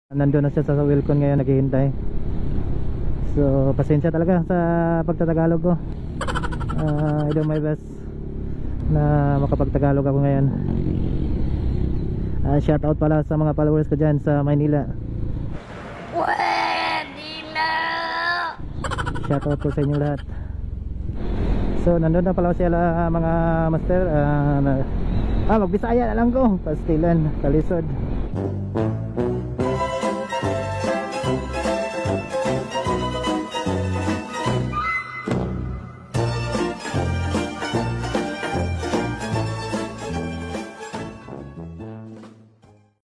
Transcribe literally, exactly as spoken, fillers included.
Nandun na siya sa Wilcon ngayon, naghihintay. So pasensya talaga sa pagtatagalog ko. uh, I do my best na makapagtagalog ako ngayon. uh, Shout out pala sa mga followers ko dyan sa Maynila. Manila! Shout out po sa inyo lahat. So nandun na pala sila, uh, mga master. uh, na, ah magbisaya na lang ko, pastilan, kalisod.